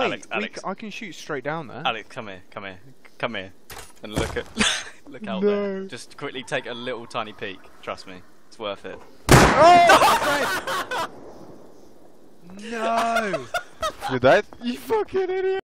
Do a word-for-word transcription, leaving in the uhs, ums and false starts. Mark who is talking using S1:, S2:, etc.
S1: wait,
S2: Alex,
S1: we
S2: Alex.
S1: c I can shoot straight down there.
S2: Alex, come here, come here, come here, and look at, look out
S1: No.
S2: there. Just quickly take a little tiny peek. Trust me, it's worth it.
S1: Oh! No!
S3: You died?
S1: You fucking idiot!